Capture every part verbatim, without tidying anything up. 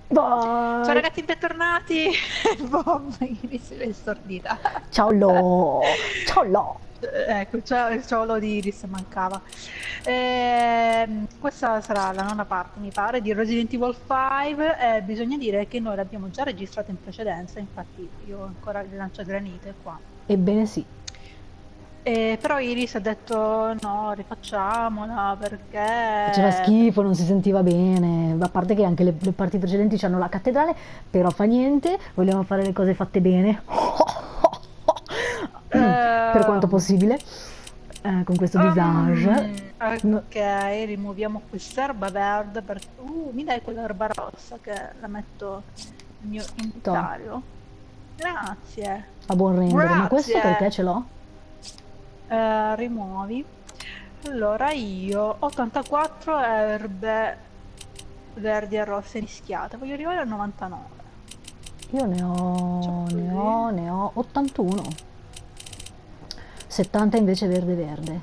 Vai. Ciao ragazzi, bentornati! Boh, Iris è stordita. Ciao Lo. Ciao Lo. Ecco, ciao, ciao lo di Iris mancava. Ehm, questa sarà la nona parte, mi pare, di Resident Evil cinque. Eh, bisogna dire che noi l'abbiamo già registrata in precedenza, infatti io ho ancora il lanciagranite qua. Ebbene sì. Eh, però Iris ha detto no, rifacciamola Faceva perché... schifo, non si sentiva bene. A parte che anche le, le parti precedenti hanno la cattedrale, però fa niente, vogliamo fare le cose fatte bene. Per quanto Ehm, possibile. Eh, con questo Um, visage. No, ok, rimuoviamo quest'erba verde per... Uh, mi dai quell'erba rossa che la metto nel mio to, inventario? Grazie. a buon rendere. Ma questo perché Grazie. ce l'ho? Eh, rimuovi. Allora io ottantaquattro erbe verdi e rosse mischiate. Voglio arrivare al novantanove. Io ne Facciamo ho, ne così. ho, ne ho ottantuno. settanta invece verde verde.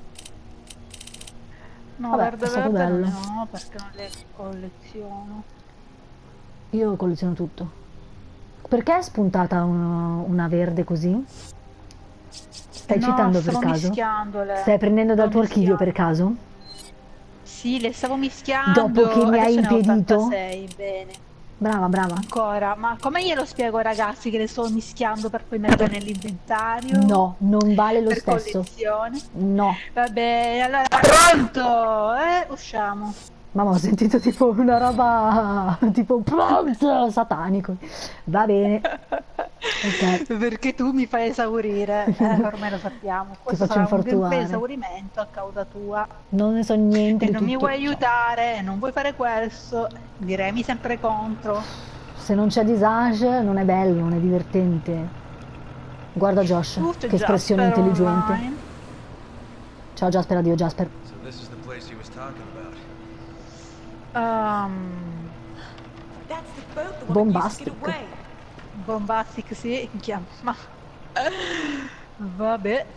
No, Vabbè, è verde stato verde non bello. ne ho perché non le colleziono. Io colleziono tutto. Perché è spuntata un- una verde così? Stai No, citando per stavo caso? mischiandole. Stai prendendo dal Stavo tuo archivio per mischiando. caso? Sì, le stavo Dopo che mischiando. mi hai Adesso ne ho impedito? ottantasei. Bene. Brava, brava. Ancora. Ma come glielo spiego ai ragazzi che le sto mischiando per poi mettere nell'inventario? No, non vale lo Per stesso. collezione? No. Va bene, allora pronto! Eh, usciamo. Mamma, ho sentito tipo una roba tipo prompt satanico. Va bene. Ok, Perché tu mi fai esaurire, eh, ormai lo sappiamo. ti Questo faccio sarà un gameplay infortunare. esaurimento a causa tua. Non ne so niente E di non mi tutto vuoi ciò. aiutare, non vuoi fare questo, diremi sempre contro. Se non c'è disage non è bello, non è divertente. Guarda Josh, Uh, c'è che espressione Jasper intelligente. online. Ciao Jasper, addio Jasper. So this is the place he was talking about. Um, That's the boat the woman used to get Bombastic. away. Bombastic si chiama. Vabbè.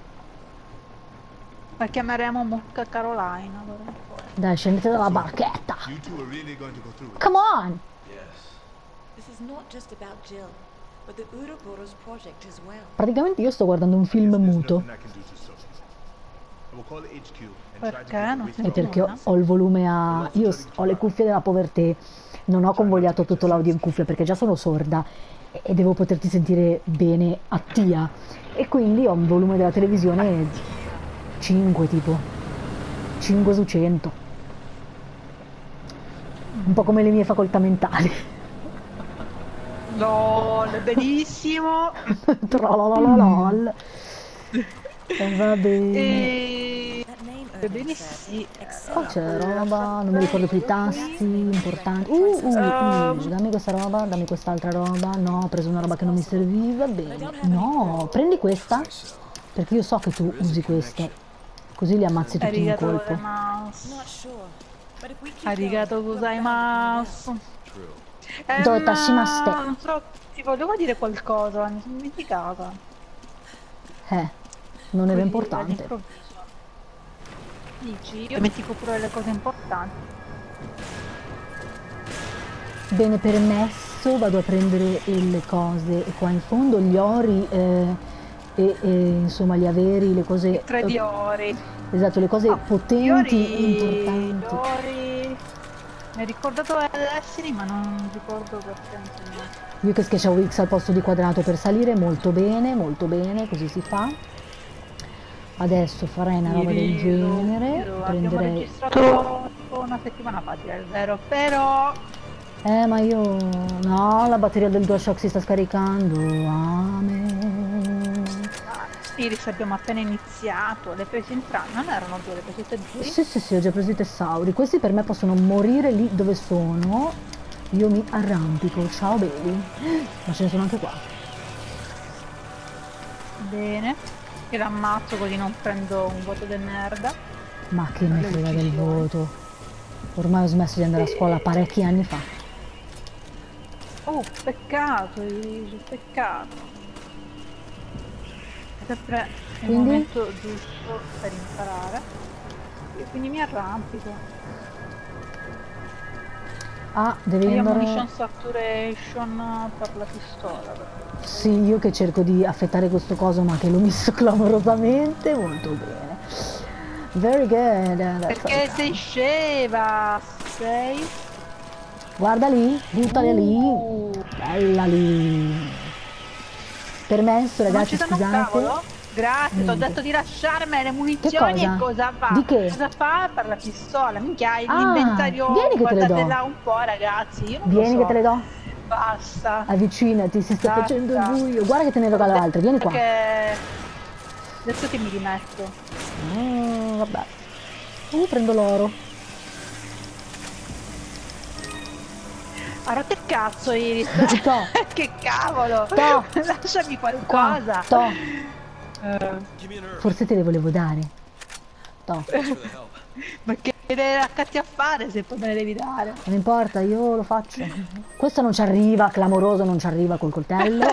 La chiameremo Mucca Carolina. d'ora in poi. Dai, scendete dalla barchetta. You two are really going to go through with Come on! Yes. This is not just about Jill, but the Ouroboros project as well. Praticamente io sto guardando un film this? There's muto. nothing I can do to stop this. I will call H Q and try to Perché? get Non away È sento perché ho, nulla. ho il volume a... Io s- ho le cuffie della povertà, non ho convogliato tutto l'audio in cuffia perché già sono sorda e e devo poterti sentire bene a tia. E quindi ho un volume della televisione cinque tipo, cinque su cento. Un po' come le mie facoltà mentali. LOL, benissimo. Trolololol. E va bene. E... That name Ebbene Urban said. sì. Qua c'è roba, non mi ricordo più i tasti importanti. Uh, uh, Ehm. uh, dammi questa roba, dammi quest'altra roba. No, ho preso una roba che non mi serviva. Bene. No, prendi questa. Perché io so che tu usi questa. Così li ammazzi tutti in un Arigato colpo. gozaimasu. Not sure, but if we keep Arigato going, we'll find out gozaimasu. True. Dove Ehm, tashimaste? non so, ti volevo dire qualcosa, mi sono dimenticata. Eh, non era Così, importante. all'improvviso. Dici, io dimentico pure le cose importanti. Bene, permesso, vado a prendere le cose. E qua in fondo gli ori eh, e, e, insomma gli averi, le cose... Tre di eh, ori. esatto, le cose Ah, potenti e Iori, importanti. Iori. Mi hai ricordato Destiny, ma non ricordo perché. Insomma. Io che schiacciavo X al posto di quadrato per salire, molto bene, molto bene, così si fa. Adesso farei una roba del Irido, genere, Irido, Abbiamo prenderei... registrato tipo una settimana fa, direi il vero, però Eh, ma io... No, la batteria del DualShock si sta scaricando. Amen. ah, Iris abbiamo appena iniziato, le prese entrambe, non erano due, le prese tutte e due. Sì, sì, sì, ho già preso i tessauri. Questi per me possono morire lì dove sono. Io mi arrampico. Ciao, baby. Ma ce ne sono anche qua. Bene, io l'ammazzo così non prendo un voto di merda. Ma che me Le frega del uccisioni. voto. Ormai ho smesso di andare a scuola parecchi anni fa. Oh, peccato, Iris, peccato. È sempre il Quindi? momento giusto per imparare. E quindi mi arrampico. Ah, devi Io andare... munition saturation per la pistola. Sì, io che cerco di affettare questo coso ma che l'ho messo clamorosamente, molto bene. Very good. that's Perché okay. sei scema? Sei? Guarda lì, buttale lì. Uh, Bella lì. Permesso, non ragazzi, ci danno un scusate. cavolo? Grazie, ti ho Niente. detto di lasciarmi le munizioni cosa? e cosa fa? Di che? Cosa fa per la pistola? Minchia, hai Ah, l'inventario, vieni che te le do. guardatela un po' ragazzi, io non lo Vieni so. che te le do. Basta. Avvicinati, si sta Basta. facendo il buio. Guarda che te ne regalo altre, vieni qua. Perché... Adesso che mi rimetto. Mm, vabbè. Uh, prendo l'oro. Ha rotto il cazzo Iris. To. Che cavolo. To. Lasciami Qua, qualcosa. to. Eh, Give me an herb. Forse te le volevo dare. To. Thanks for the help. ma che ne raccatti a fare se poi me le devi dare? Non importa, io lo faccio. Questo non ci arriva, clamoroso, non ci arriva col coltello.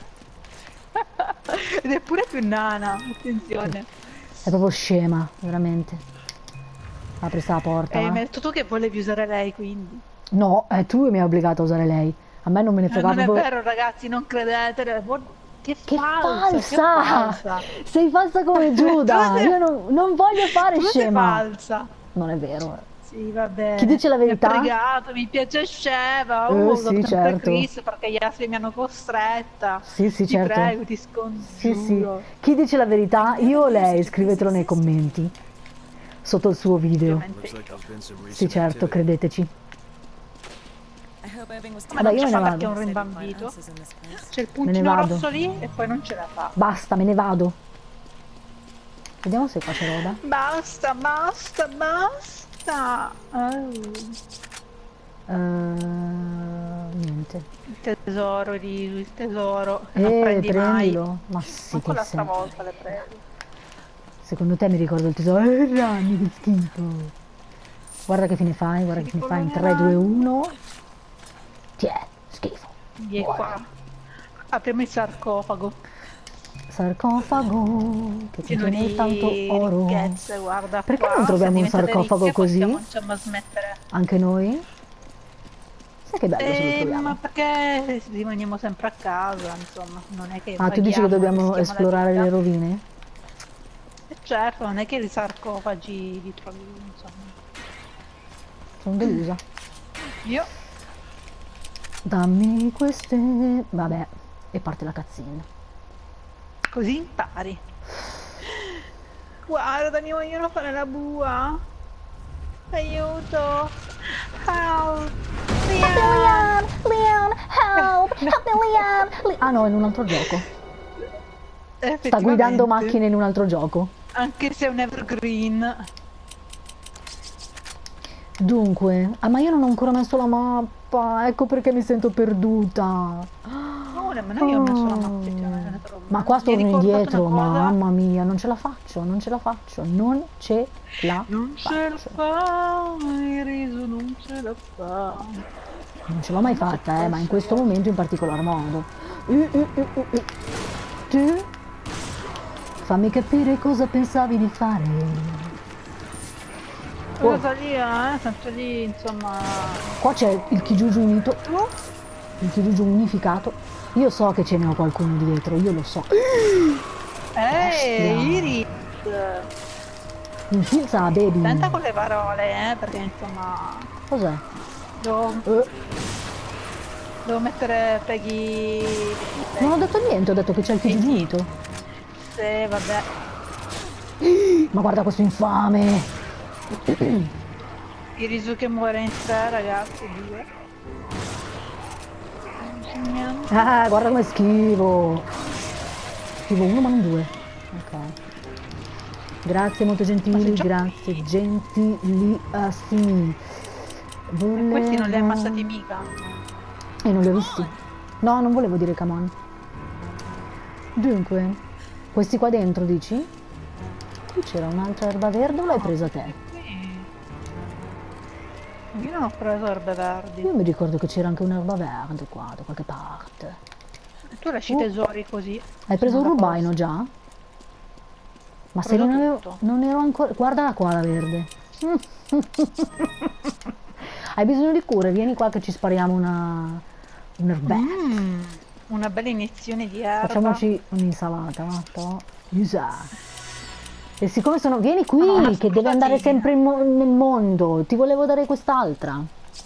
Ed è pure più nana, attenzione. È proprio scema, veramente. Apri sta la porta. E mi va. hai detto tu che volevi usare lei quindi. No, eh, tu mi hai obbligato a usare lei. A me non me ne Eh, fregava non è proprio. vero ragazzi, non credetele. Guarda- Che, Che falsa, che falsa! falsa. Sei falsa come Giuda! Tu sei- Io non, non voglio fare Tu sei scema! falsa. Non è vero. Sì, vabbè. Chi dice la verità? Mi ha pregato, mi piace scema. Eh, Oh, sì, sempre certo. Chris perché gli altri mi hanno costretta. Sì, sì, Ti certo. prego, ti Sì, scongiuro. sì. Chi dice la verità? Io o lei? Scrivetelo nei commenti. Sotto il suo video. Ovviamente Looks like io. there's been some recent Sì, certo, activity. credeteci. Ma Vabbè, non io ce me ne fa perché è vado. un rimbambito. C'è il ne puntino vado. rosso lì e poi non ce la fa. Basta, me ne vado. Vediamo se qua c'è roba. Basta, basta, basta. Oh. Eh, niente. Il tesoro, Risu, il tesoro. Non Eh, prendi mai. prendilo. Ma sì, Manco che l'altra sei. volta le prego. Secondo te mi ricordo il tesoro? Eh, ragni, che schifo. Guarda che fine fai, guarda che fine fai in tre, due, uno. Tiè, schifo. Vieni Buono. qua. Apriamo il sarcofago. Sarcofago, che Pieno contiene di tanto oro. ricchezze, guarda Perché qua. non troviamo Se un diventate sarcofago ricche, così? possiamo- Cominciamo a smettere. Anche noi? Sai che bello se lo Eh, troviamo. ma perché rimaniamo sempre a casa, insomma, non è che Ah, tu dici che paghiamo, dobbiamo rischiamo la esplorare vita. le rovine? Eh, certo, non è che i sarcofagi li trovi, insomma. Sono delusa. Io Dammi queste... Vabbè, e parte la cazzina. così impari. Guarda, mi vogliono fare la bua. Aiuto. Help. Leon, Leon, help, help me Leon. Le- ah no, in un altro gioco. Sta guidando macchine in un altro gioco. Anche se è un evergreen. Dunque, ah ma io non ho ancora messo la mappa, ecco perché mi sento perduta. No, nemmeno io ho messo la mappa, effettivamente, ne trovo Ma una. qua Mi hai torno ricordato indietro, una cosa? mamma mia, non ce la faccio, non ce la faccio, non ce la Non ce la faccio. fa, il riso non ce la fa. Non ce l'ho mai fatta, eh, ma in questo momento in particolar modo. Uh, uh, uh, uh, uh. Tu? Fammi capire cosa pensavi di fare. Oh. Cosa lì, eh? Sempre lì, insomma... Qua c'è il Kijuju unito. Il Kijuju unificato. Io so che ce ne ho qualcuno dietro, io lo so. Ehi, Bestia. Iris! Infilza la baby. Attenta con le parole, eh, perché insomma... Cos'è? Devo, Eh, devo mettere Peggy... non ho detto niente, ho detto che c'è il Kijuju unito. Sì, vabbè. Ma guarda questo infame. Irisu che muore in tre, ragazzi, due. Ah, guarda come schivo. Schivo uno ma non due. Ok. Grazie, molto gentili, grazie, gentilissimi. Volevo... Questi non li hai ammassati mica. E non li ho visti. No, non volevo dire come on. Dunque, questi qua dentro dici? Qui c'era un'altra erba verde o l'hai presa te? Sì. Io non ho preso erbe verdi. Io mi ricordo che c'era anche un'erba verde qua, da qualche parte. Tu lasci i Uh. tesori così. Hai preso un Sono da rubaino già? Ma se Preso non avevo, tutto. non ero ancora... Guardala qua la verde. Hai bisogno di cure? Vieni qua che ci spariamo una... un erbetto. Mm, una bella iniezione di erba. Facciamoci un'insalata, va? To- Usa. E siccome sono... Vieni qui, Oh, una che deve andare spruzatina. sempre in mo- nel mondo. Ti volevo dare quest'altra.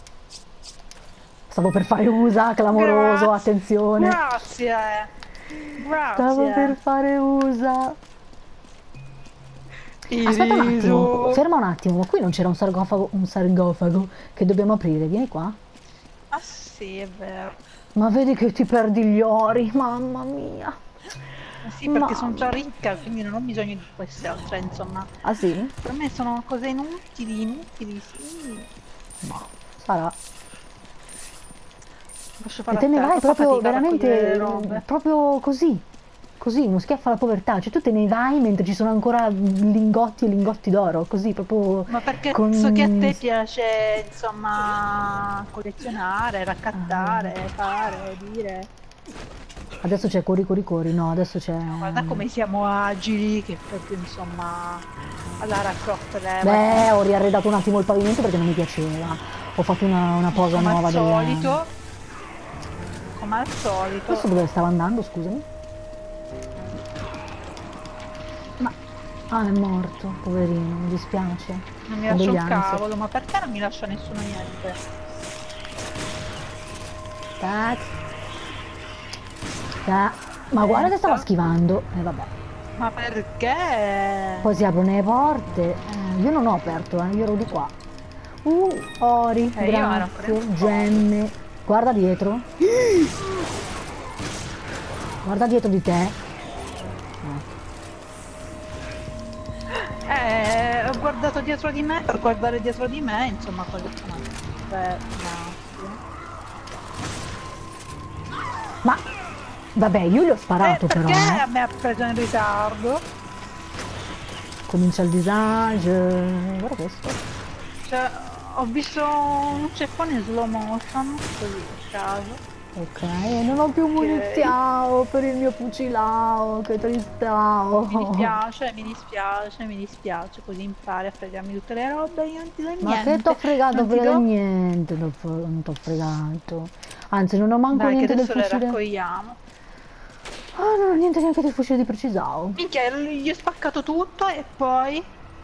Stavo per fare usa, clamoroso, Grazie. attenzione. Grazie. Stavo per Grazie. fare usa. Il Aspetta un attimo, riso. ferma un attimo, ma qui non c'era un sarcofago, un sarcofago che dobbiamo aprire, vieni qua. Ah sì, è vero. Ma vedi che ti perdi gli ori, mamma mia. Eh sì, perché Mamma. sono già ricca, quindi non ho bisogno di queste altre, insomma. Ah sì? Per me sono cose inutili, inutili, sì. No, sarà. Posso E fare te ne a te, vai troppa proprio fatica a raccogliere veramente, le robe. proprio così. Così, uno schiaffo alla povertà, cioè tu te ne vai mentre ci sono ancora lingotti e lingotti d'oro, così proprio Ma perché con... so che a te piace, insomma, collezionare, raccattare, Ah. fare, dire. Adesso c'è cori cori cori, no, adesso c'è... Guarda come siamo agili, che proprio, insomma, alla raccolta le Beh, ho riarredato un attimo il pavimento perché non mi piaceva. Ho fatto una, una posa come nuova al del... solito. Come al solito. Questo dove stava andando, scusami? Ma... Ah, è morto, poverino, mi dispiace. Non mi Ho lascia degli un ansia. cavolo, ma perché non mi lascia nessuno niente? Tac. Tac. Ma guarda che stava schivando. E eh, vabbè. Ma perché? Poi si aprono le porte. Eh, io non ho aperto, eh, io ero di qua. Uh, ori, Eh, io ero ancora grazie, in gemme. Guarda dietro. Guarda dietro di te. Eh, ho guardato dietro di me per guardare dietro di me, insomma, collezionato. Beh, grazie. Ma vabbè, io gli ho sparato Eh, però. perché eh. a me ha preso in ritardo? Comincia il disagio. Guarda questo. Cioè, ho visto un ceffone in slow motion, così, a caso. Ok, e non ho più muniziao per il mio fucilao, che tristao. Mi dispiace, mi dispiace, mi dispiace, così impari a fregarmi tutte le robe, io non ti do Ma niente. che t'ho fregato non ti per do- niente, non t'ho- non t'ho fregato. Anzi, non ho manco Dai, che niente del adesso le fucile. raccogliamo. Ah, non ho niente neanche del fucile di precisao. Minchia, gli ho spaccato tutto e poi...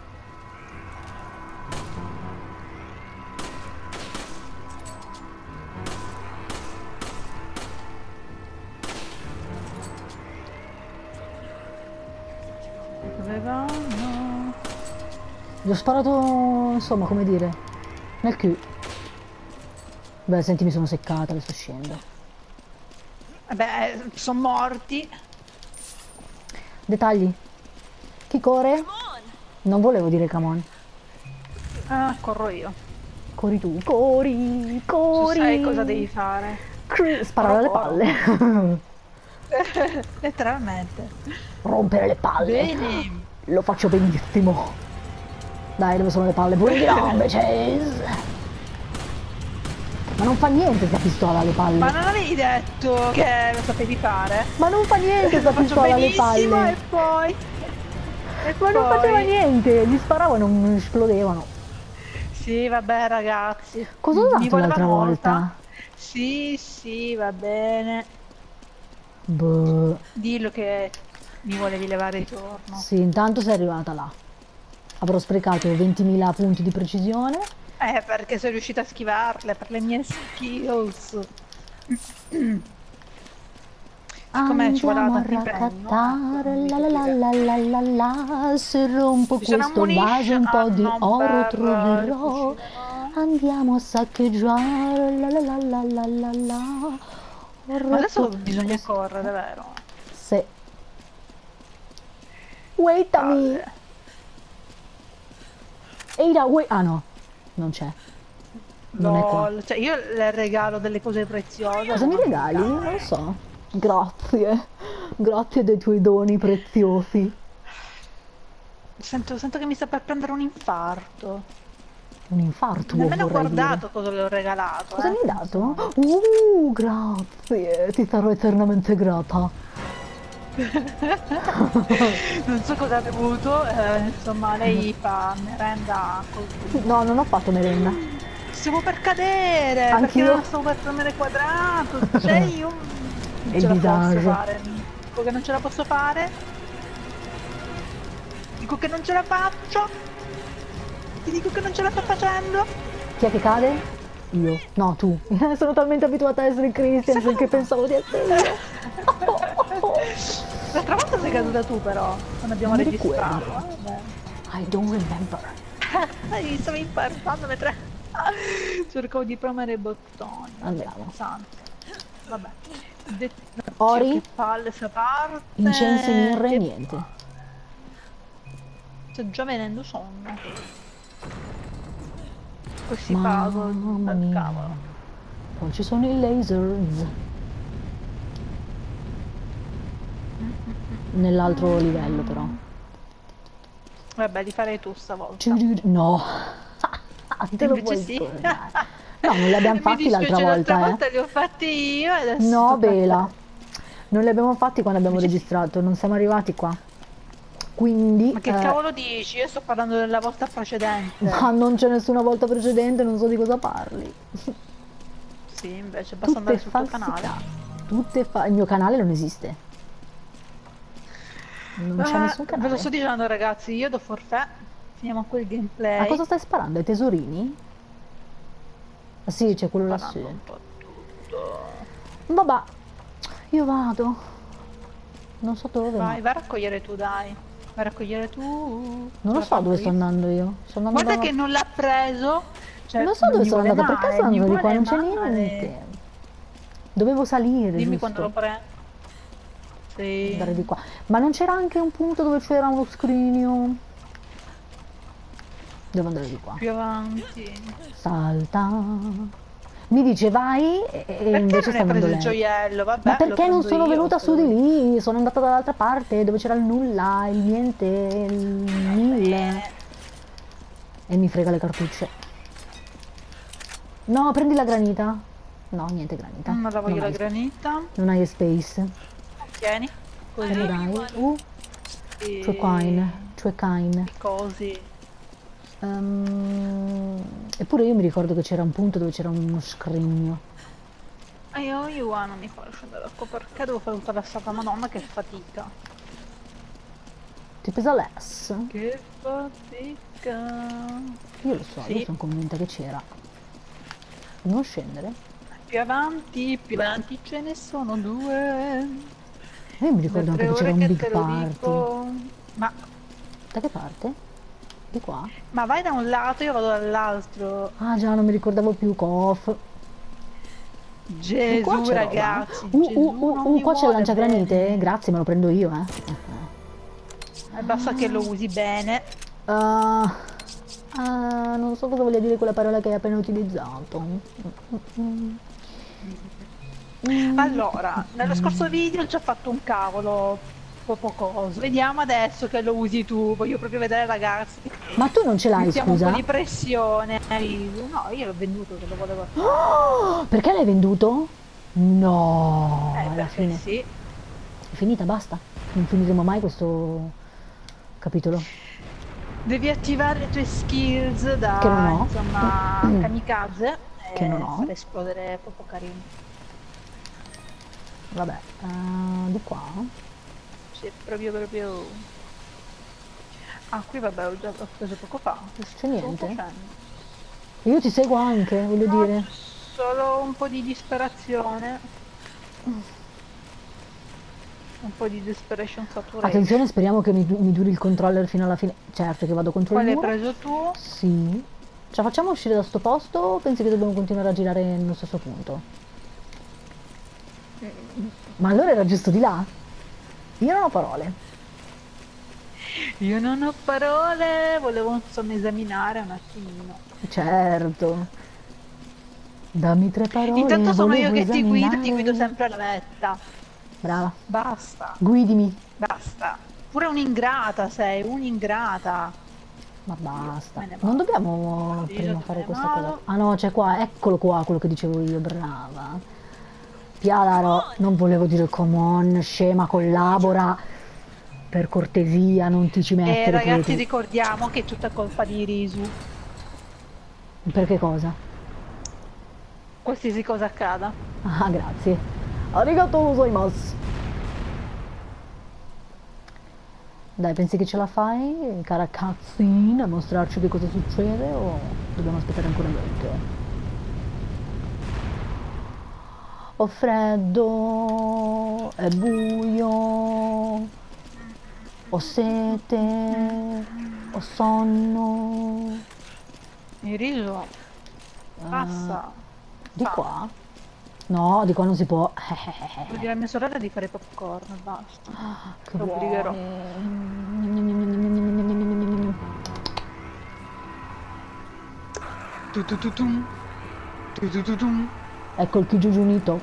Dove vanno? Gli ho sparato, insomma, come dire, nel Q. Beh, senti, mi sono seccata, adesso scendo. Vabbè, sono morti. Dettagli. Chi corre? Non volevo dire come on. Ah, corro io. Corri tu, corri, Tu corri. sai cosa devi fare. Cri- Sparare alle Corro. palle. Letteralmente. Rompere le palle. Bene. Lo faccio benissimo. Dai, dove sono le palle? Pure di no, bitches. Ma non fa niente sta pistola alle palle. Ma non avevi detto che lo sapevi fare? Ma non fa niente sta Lo faccio pistola alle benissimo palle. e poi... E Ma non poi- faceva niente, gli sparavo e non esplodevano. Sì, vabbè ragazzi. Cosa ho Mi usato voleva l'altra molta. volta? Sì, sì, va bene. Boh. Dillo che mi volevi levare il giorno. Sì, intanto sei arrivata là. Avrò sprecato ventimila punti di precisione. Eh, perché sono riuscita a schivarle per le mie skills. Siccome ci vuole Andiamo a tanto impegno, raccattare, ecco, la la la la la la la, se rompo Ci sono questo vaso un po' di munition, oro per troverò. il fucile. Andiamo a saccheggiare, la la la la la la la. Ho Ma adesso rotto bisogna questo- correre, vero? Sì. Wait a me. Palle. Eira, wait. Ah no, non c'è. Non è qua. Lol. Cioè, io le regalo delle cose preziose. Cosa mi ma- regali? Non lo so. Grazie. Grazie dei tuoi doni preziosi. Sento, sento che mi sta per prendere un infarto. Un infarto, Nemmeno ho vorrei dire. guardato cosa le ho regalato. Cosa eh. mi hai dato? Uh, grazie, ti sarò eternamente grata. Non so cosa ha bevuto, eh, insomma lei fa merenda così. No, non ho fatto merenda. stavo per cadere, Anch'io. perché non stavo per premere quadrato, cioè io non È ce la disagio. posso fare, dico che non ce la posso fare, dico che non ce la faccio, ti dico che non ce la sto facendo. Chi è che cade? Io. No, tu. Sono talmente abituata a essere Christian che pensavo di essere io. L'altra volta sei caduta tu però, quando abbiamo Non mi registrato. ricordo. eh, vabbè. I don't remember. Hai stavo imparando mentre cercavo di premere i bottoni. Andiamo. Santo. Vabbè. Det- Ori? Che palle sta parte. Incensi, mirre, che- niente. Sto già venendo sonno. Questi Mamma puzzle del mia. cavolo. Poi ci sono i lasers. Nell'altro livello però. Vabbè, li farei tu stavolta. Ciu- No. Te lo Invece puoi sì. scordare. No, non li abbiamo Mi fatti l'altra dispiace, l'altra volta, volta li ho fatti io e eh. adesso No, tocca a te. Bela. Non li abbiamo fatti quando abbiamo Invece sì. registrato, non siamo arrivati qua. Quindi... Ma che eh, cavolo dici? Io sto parlando della volta precedente. ma non c'è nessuna volta precedente, non so di cosa parli. Sì, invece basta andare sul tuo canale. falsità. Tutte fa... Il mio canale non esiste. Non c'è Eh, nessun ve canale. lo sto dicendo ragazzi, io do forfait. Finiamo qui il gameplay. A cosa stai sparando? Ai tesorini? Ah sì, c'è quello Parlando lassù. un po' tutto. Vabbè, io vado. Non so dove. Vai, ma- vai a raccogliere tu, dai. Vai a raccogliere tu. Non lo so dove sto andando io. Sto andando Guarda da- che non l'ha preso. Cioè, Non so dove gli sono vuole andata, perché male, sono gli andata di qua? vuole Non c'è male. niente. Dovevo salire, Dimmi giusto? quando lo prendo. Sì. Andare di qua. Ma non c'era anche un punto dove c'era uno scrigno? Devo andare di qua. Più avanti. Salta. Mi dice vai e, e Perché invece non hai sta preso andando il lei. gioiello? Vabbè, Ma lo perché non prendo sono io, venuta su di poi. lì? Sono andata dall'altra parte dove c'era il nulla, il niente, il mille. Eh, E mi frega le cartucce. No, prendi la granita. No, niente granita. non la voglio non la hai, granita. non hai space. Tieni. Che mi dai? Uh, E... True coin. True coin. Così. Ehm, eppure io mi ricordo che c'era un punto dove c'era uno scrigno. E io, io ah, non mi fa scendere ecco perché devo fare tutta la strada, madonna che fatica. Ti pesa less? Che fatica. Io lo so, Sì. io sono convinta che c'era. Non scendere? Più avanti, più avanti ce ne sono due. Io mi ricordo Da anche tre che c'era ore un che big te lo party. dico. Ma, Da che parte? Di qua? ma vai da un lato, io vado dall'altro. Ah già, non mi ricordavo più, Kof. E qua Gesù c'è ragazzi. roba. Uh, Gesù uh, uh, non uh, mi qua c'è il vuole lanciagranite? bene. Grazie, me lo prendo io, eh. E basta che lo usi bene. Ah, ah, non so cosa voglia dire quella parola che hai appena utilizzato. Mm, Allora, nello scorso video ho già fatto un cavolo poco coso. Vediamo adesso che lo usi tu. Voglio proprio vedere ragazzi. Ma tu non ce l'hai, Mettiamo un scusa? po' di pressione. No, io l'ho venduto che lo volevo fare. Oh, perché l'hai venduto? No, Eh, alla perché fine. sì. È finita, basta. Non finiremo mai questo capitolo. Devi attivare le tue skills da Che non ho. insomma kamikaze Che e non ho. far esplodere proprio carino. Vabbè, eh, di qua. Sì, proprio proprio. Ah, qui vabbè, ho già ho preso poco fa. Che C'è sto niente? facendo? Io ti seguo anche, voglio No, dire. solo un po' di disperazione. Un po' di desperation saturation. Attenzione, speriamo che mi, du- mi duri il controller fino alla fine. Certo che vado contro Quale il hai muro. preso tu? Sì. Ce la facciamo uscire da sto posto o pensi che dobbiamo continuare a girare nello stesso punto? Ma allora era giusto di là? Io non ho parole. Io non ho parole, volevo insomma esaminare un attimino. Certo. Dammi tre parole. Intanto sono io volevo che ti guido, ti esaminare. guido sempre alla vetta. Brava. Basta, Guidimi. basta. Pure un'ingrata sei, un'ingrata. Ma basta. Me ne vado. Non dobbiamo Io prima te fare ne questa vado. cosa. Ah no, c'è qua, eccolo qua, quello che dicevo io, brava. Pialaro, non volevo dire come on, scema, collabora. Per cortesia, non ti ci E mettere ragazzi pure ricordiamo che è tutta colpa di Risu. tu. Per che cosa? qualsiasi cosa accada. Ah, grazie. Arigato gozaimasu. Dai, pensi che ce la fai, cara cutscene, a mostrarci che cosa succede o dobbiamo aspettare ancora niente? Ho freddo, è buio, ho sete, ho sonno. Il riso passa. Di Fa. qua? No, di qua non si può. Devo dire a mia sorella di fare popcorn e basta. Che Lo obbligherò. buoni. Tu tu tu tum. Tu tu tu tum. Ecco il Kijuju unito.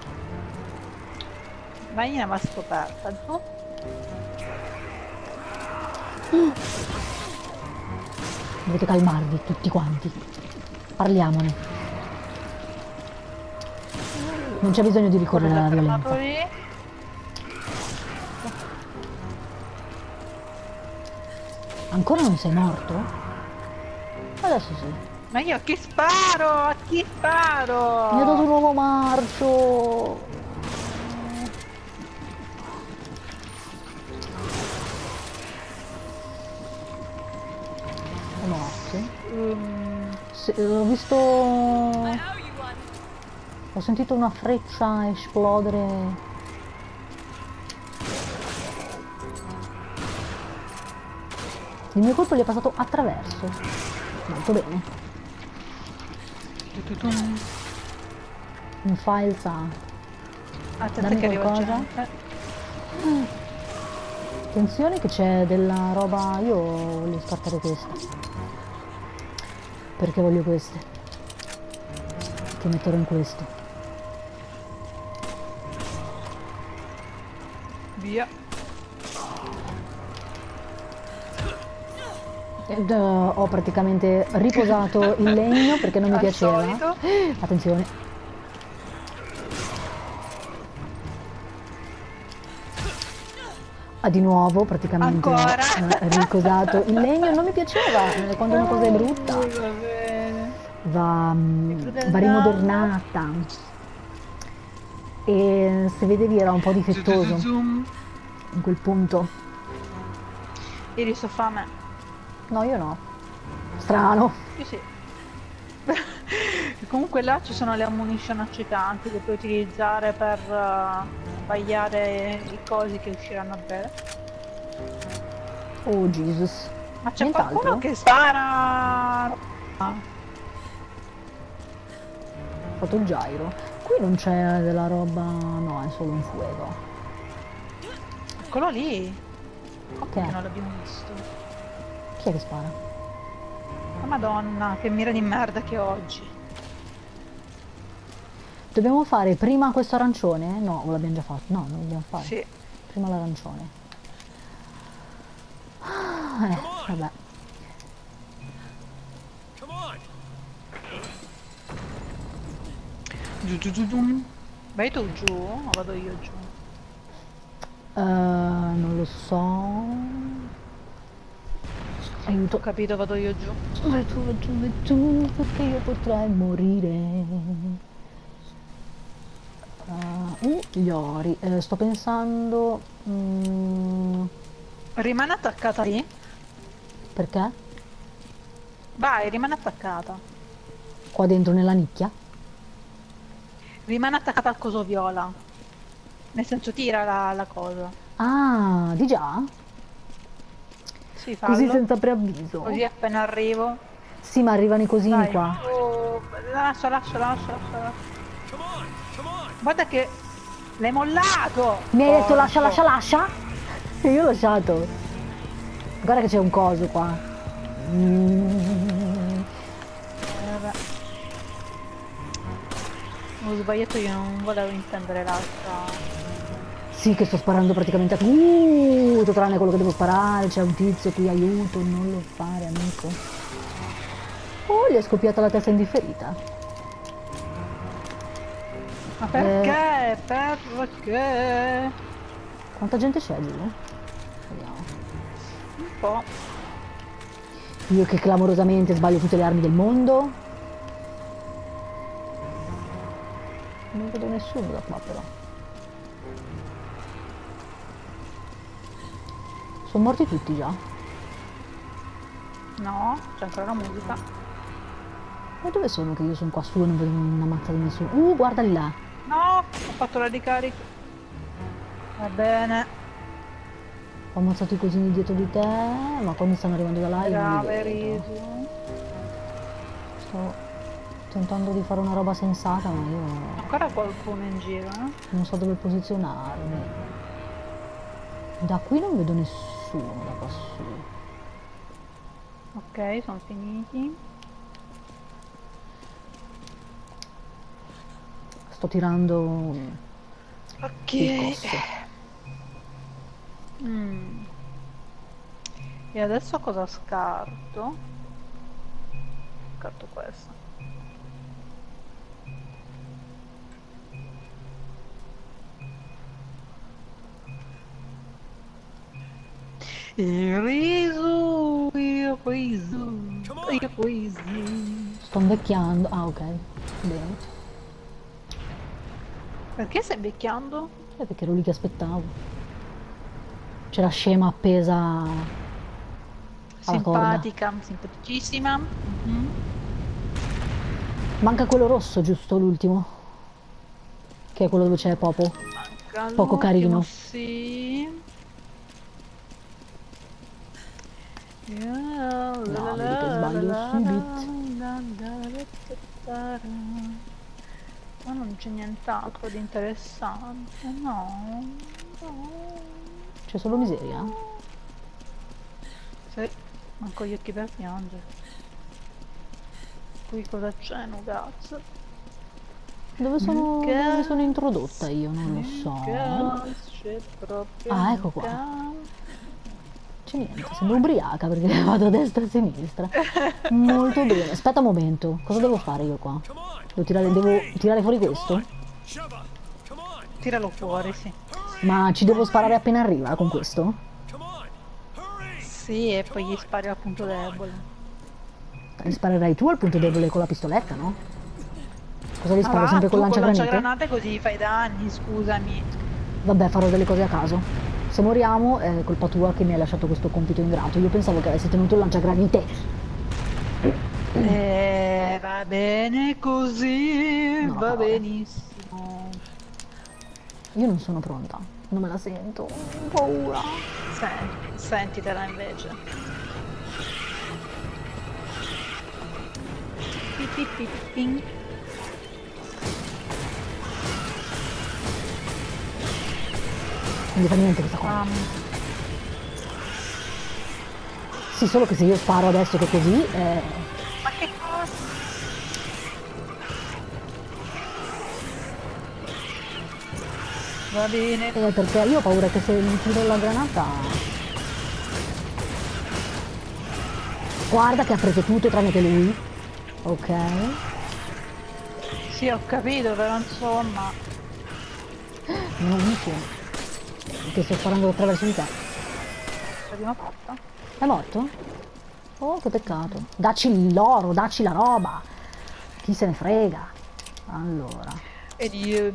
Vaina va scoperta, no? Dovete calmarvi tutti quanti. Parliamone. Non c'è bisogno di ricorrere alla violenza. Lì. Ancora non sei morto? Adesso sì. Ma io a chi sparo? A chi sparo? Mi ha dato un nuovo marcio. È morto? Um, Sì, ho visto... Ho sentito una freccia esplodere. Il mio colpo gli è passato attraverso. Molto bene. tu tu tum. Un file sa. Aspetta Dammi che arriva qualcosa. gente. Attenzione che c'è della roba. Io voglio scartare questa. Perché voglio queste. Che metterò in questo. Via. Ed, uh, ho praticamente riposato il legno perché non mi Al piaceva. solito. Attenzione. Ah, di nuovo praticamente Ancora. eh, ricosato il legno, non mi piaceva eh, quando una cosa è brutta. Va bene. Va, mm, Crudeltà. va rimodernata. E se vedevi era un po' difettoso Zoom. in quel punto. Ieri sto fame. No, io no. Strano. Io sì. Comunque là ci sono le ammunition accecanti che puoi utilizzare per uh, tagliare i cosi che usciranno a breve. Oh Jesus. Ma c'è Nient'altro? qualcuno che spara. Ah, Ho fatto il gyro. Qui non c'è della roba. No, è solo un fuoco. eccolo lì. Ok. Che non l'abbiamo visto. Chi è che spara? La Madonna, che mira di merda che ho oggi. Dobbiamo fare prima questo arancione? No, l'abbiamo già fatto. No, non lo dobbiamo fare. Sì. Prima l'arancione. Ah, eh, vabbè. Come on. Giù giù giù giù. Vai tu giù o vado io giù? Eh, non lo so. Aiuto. Ho capito, vado io giù. Vai tu, vai tu, vai tu, perché io potrei morire. Uh, uh, gli ori. Eh, sto pensando... mm, Rimane attaccata lì. perché? Vai, rimane attaccata. Qua dentro nella nicchia? Rimane attaccata al coso viola. Nel senso tira la, la cosa. Ah, di già? Sì, fallo. Così senza preavviso? Così appena arrivo. Sì, ma arrivano i cosini Dai. qua. Oh, lascia, lascia, lascia, lascia. Come on. Come on. Guarda che l'hai mollato. Mi hai detto Porco. lascia, lascia, lascia? E io ho lasciato. Guarda che c'è un coso qua. Mm. Eh, vabbè. Ho sbagliato, io non volevo intendere l'altra. Sì, che sto sparando praticamente a tutto, tranne quello che devo sparare. C'è un tizio qui, aiuto, non lo fare, amico. Oh, gli è scoppiata la testa indifferita. Ma perché? Perché? Quanta gente c'è giù? Vediamo. Un po'. Io che clamorosamente sbaglio tutte le armi del mondo. Non vedo nessuno da qua però. Sono morti tutti già? No, c'è ancora la musica. Ma dove sono che io sono qua su e non vedo una mazza di nessuno? Uh, guarda là! No, ho fatto la ricarica. Va bene. Ho ammazzato i cosini dietro di te, ma quando stanno arrivando da là io non li Grave vedo. riso. Sto tentando di fare una roba sensata, ma io Ancora qualcuno in giro, eh? non so dove posizionarmi. Da qui non vedo nessuno, da quassù. Ok, sono finiti. Sto tirando Ok. il costo. Mm. E adesso cosa scarto? Scarto questo. Il riso, il riso, il riso. Sto invecchiando. Ah, ok. Bene. Perché stai invecchiando? Eh, perché ero lì che aspettavo. C'era scema appesa alla corda. Simpatica, simpaticissima. Mhm. Manca quello rosso, giusto? L'ultimo. Che è quello dove c'è Popo. Manca Poco carino. l'ultimo, sì. No, vedi che sbaglio subito. Ma non c'è nient'altro di interessante, no. No. C'è solo miseria? Sì, manco gli occhi per piangere. Qui cosa c'è, Nugaz? Dove sono, Che- dove mi sono introdotta io? Non lo so. C'è proprio Ah, ecco qua. Nugaz. C'è niente, sembro ubriaca perché vado a destra e a sinistra. Molto bene. Aspetta un momento. Cosa devo fare io qua? Come on. Devo tirare, devo tirare fuori questo? Shove up. Come on. Tiralo fuori, sì. Ma ci devo sparare appena arriva con questo? Come on. Hurry. Sì, e poi gli spari al punto debole. Gli sparerai tu al punto debole con la pistoletta, no? Cosa gli sparo? Ah, Sempre tu con con lanciagranate? lanciagranate così fai danni, scusami. Vabbè, farò delle cose a caso. Se moriamo è colpa tua che mi hai lasciato questo compito ingrato. Io pensavo che avessi tenuto il lanciagranate. Eh, va bene così, No, va parole. benissimo. Io non sono pronta. Non me la sento. Ho paura. Senti, sentitela invece. Pi, pi, pi, ping. Non mi fa niente questa cosa. Um, Sì, solo che se io sparo adesso che così... Eh... ma che cosa? Va bene. eh, perché io ho paura che se mi tiro la granata... Guarda che ha preso tutto tranne che lui. Ok. Sì, ho capito, però insomma. Non ho visto. Che sto sparando attraverso di te. La prima fatta. È morto? Oh, che peccato. Dacci l'oro, dacci la roba. Chi se ne frega. Allora. Ed io.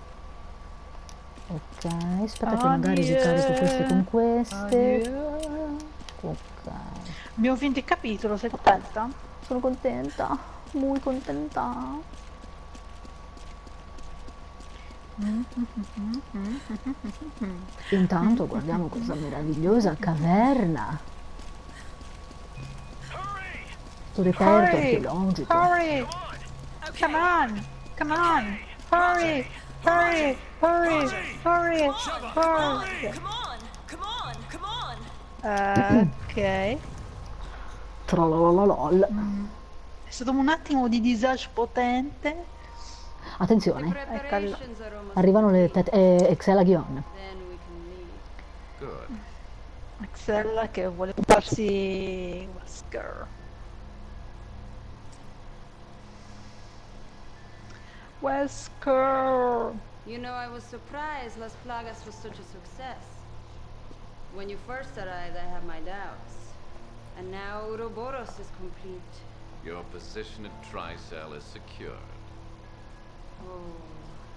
Ok, aspetta che magari ricarico queste con queste. Addio. Ok. Abbiamo finito il capitolo, sei contenta? Sono contenta. Muy contenta. Intanto guardiamo questa meravigliosa caverna. Hurry. Sto reperto Hurry! archeologico. Hurry! Come on! Come on! Hurry! Hurry! Hurry! Hurry! Hurry! Come on! Come on! Come on! Eh, ok. Tralalalol. È stato un attimo di disagio potente. Attenzione, Preparations are almost arrivano le pet- eh, Exelagion. then we can leave. Good. Axel che vuole farsi Wesker. Wesker! You know, I was surprised Las Plagas was such a success. When you first arrived, I had my doubts. And now Ouroboros is complete. Your position at Tricell is secured. Oh,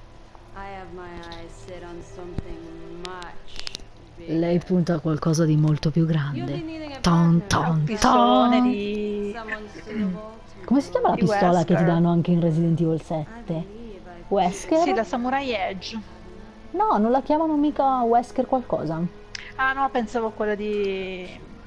I have my eyes set on something much bigger. Lei punta a qualcosa di molto più You'll be grande. needing a Ton partner. ton Pistone ton. di... Someone suitable to Come si chiama la Di pistola che ti Wesker. danno anche in Resident Evil I sette? believe I Wesker? Sì, la Samurai Edge. No, non la chiamano mica Wesker qualcosa. Ah no, pensavo a quella di...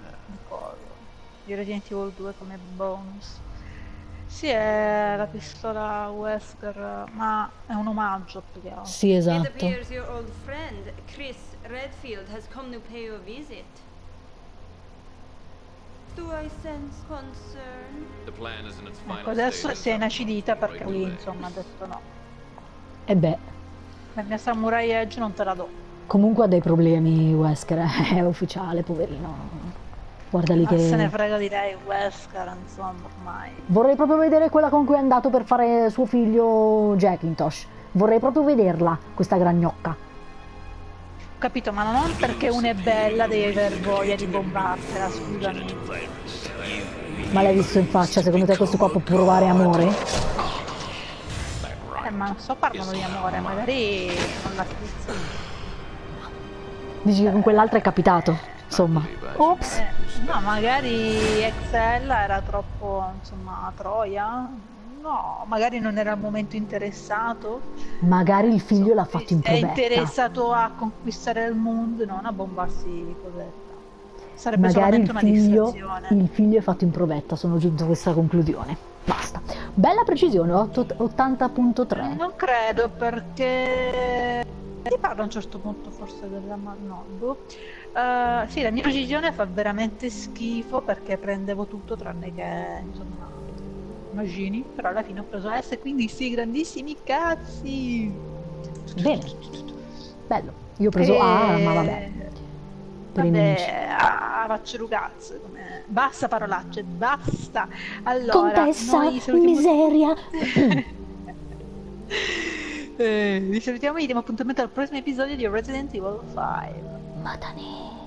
di Resident Evil due come bonus. Sì, è la pistola Wesker, ma è un omaggio più che altro. Sì, It esatto. appears your old friend, Chris Redfield, has come to pay you a visit. Do I sense concern? The plan is in its final Ecco, adesso stages. si è inacidita perché Right lui away. insomma ha detto no. E beh, La mia Samurai Edge non te la do. comunque ha dei problemi Wesker, è ufficiale, poverino. Guarda lì Ma se ne che... frega di lei, Wesker, insomma, ormai. Vorrei proprio vedere quella con cui è andato per fare suo figlio Jackintosh. Vorrei proprio vederla, questa gragnocca. Ho capito, ma non perché una è bella devi aver voglia di bombartela, scusami. Ma l'hai visto in faccia? Secondo te questo qua può provare amore? Eh, ma non so parlano di amore, magari non la stessa. Dici che con quell'altra è capitato? Insomma. Ops! Eh, no, magari Excella era troppo, insomma, Troia. No, magari non era al momento interessato. Magari il figlio l'ha fatto in È provetta. interessato a conquistare il mondo, non a bombarsi cosetta. Sarebbe Magari solamente il una figlio, distrazione. il figlio è fatto in provetta, sono giunto a questa conclusione. Basta. Bella precisione, ottanta punto tre. Non credo perché si parla a un certo punto forse della ma- no, boh. Eh, sì, la mia precisione fa veramente schifo perché prendevo tutto tranne che insomma immagini, però alla fine ho preso S, quindi sì, grandissimi cazzi. Bene. Bello. Io ho preso A, ma vabbè. Per i nemici. Vabbè, ah, faccio rugazzo, come... basta parolacce, basta. Allora, Contessa, noi salutiamo- miseria. eh, vi salutiamo e vi diamo appuntamento al prossimo episodio di Resident Evil cinque. Matane.